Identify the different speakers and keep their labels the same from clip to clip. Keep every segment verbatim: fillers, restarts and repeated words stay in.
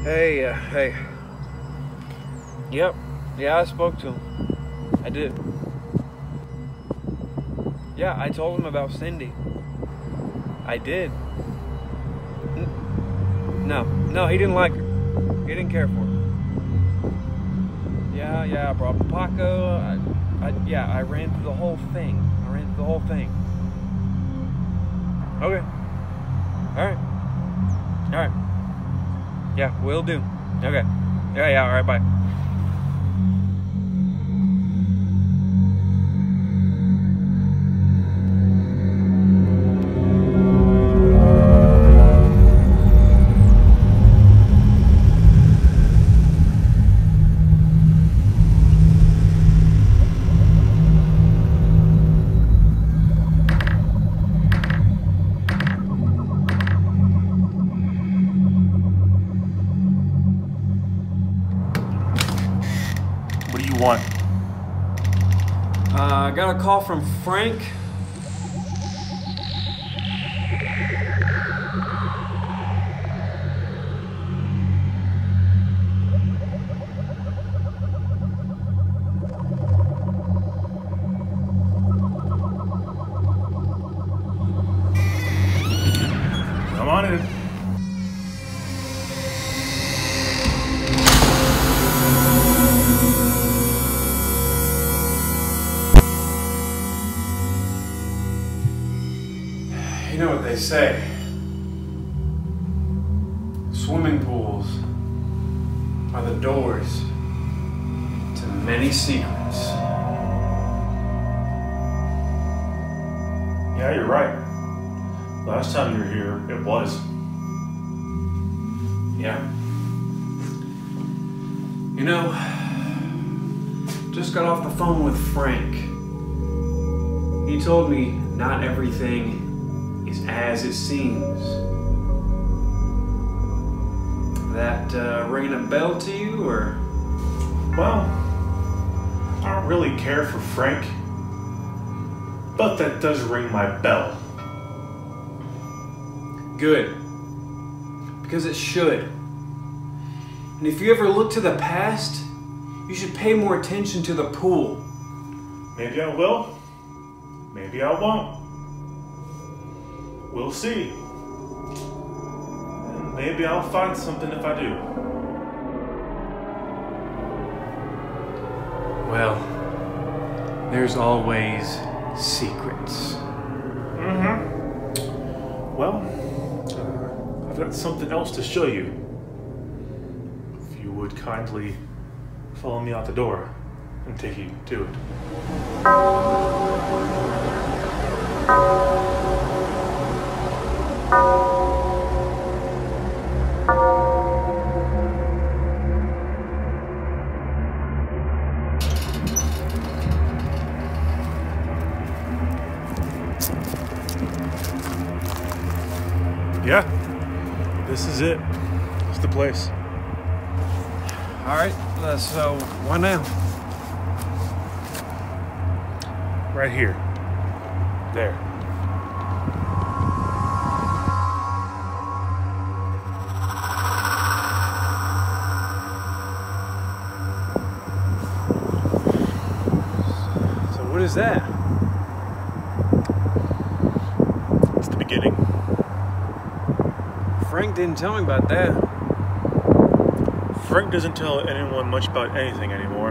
Speaker 1: Hey, uh, hey. Yep. Yeah, I spoke to him. I did. Yeah, I told him about Cindy. I did. N- no, no, he didn't like her. He didn't care for her. Yeah, yeah, I brought Paco. I, I, yeah, I ran through the whole thing. I ran through the whole thing. Okay. All right. All right. Yeah, will do. Okay. Yeah, yeah, all right, bye.
Speaker 2: What do you want?
Speaker 1: Uh, I got a call from Frank.
Speaker 2: Come on in.
Speaker 1: You know what they say. Swimming pools are the doors to many secrets.
Speaker 2: Yeah, you're right. Last time you were here, it was.
Speaker 1: Yeah. You know, just got off the phone with Frank. He told me not everything is as it seems. That uh, ringing a bell to you, or?
Speaker 2: Well, I don't really care for Frank, but that does ring my bell.
Speaker 1: Good. Because it should. And if you ever look to the past, you should pay more attention to the pool.
Speaker 2: Maybe I will, maybe I won't. We'll see. And maybe I'll find something if I do.
Speaker 1: Well, there's always secrets.
Speaker 2: Mm-hmm. Well, uh, I've got something else to show you. If you would kindly follow me out the door and take you to it. Yeah, this is it. It's the place.
Speaker 1: All right, uh, so why now?
Speaker 2: Right here. There.
Speaker 1: So what is that?
Speaker 2: It's the beginning.
Speaker 1: Frank didn't tell me about that.
Speaker 2: Frank doesn't tell anyone much about anything anymore.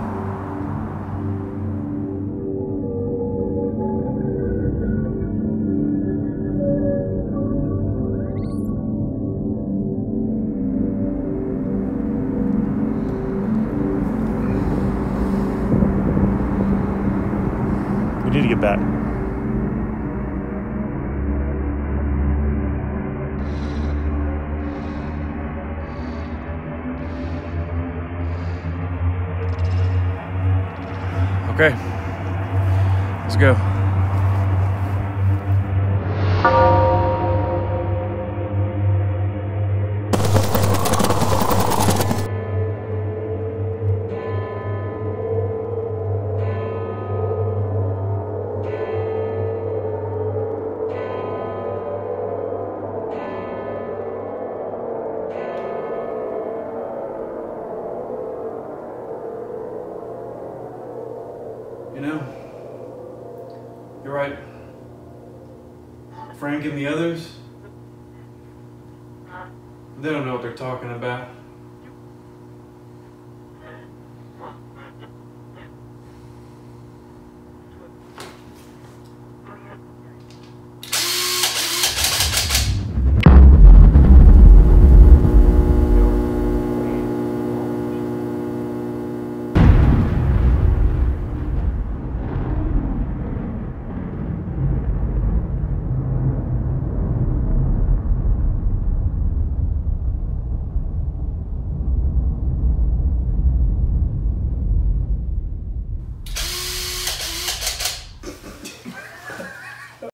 Speaker 2: We need to get back.
Speaker 1: Okay, let's go. You know, you're right. Frank and the others, they don't know what they're talking about.